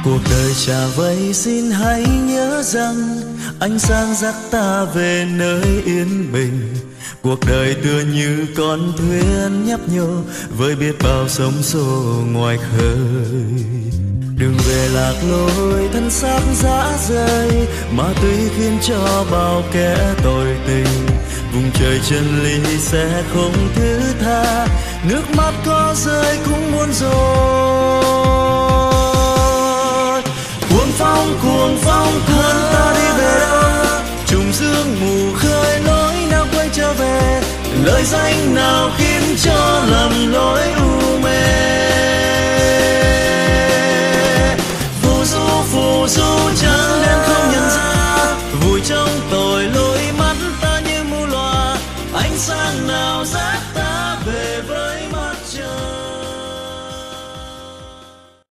Cuộc đời trả vây xin hãy nhớ rằng ánh sáng dắt ta về nơi yên bình. Cuộc đời tựa như con thuyền nhấp nhô với biết bao sóng xô ngoài khơi. Đừng về lạc lối thân xác dã rời, ma túy khiến cho bao kẻ tội tình. Vùng trời chân lý sẽ không thứ tha, nước mắt có rơi cũng muốn rồi. Cuồng phong cuốn ta đi về đâu, trùng sương mù khơi lối nào quay trở về. Lời danh nào khiến cho lầm lỗi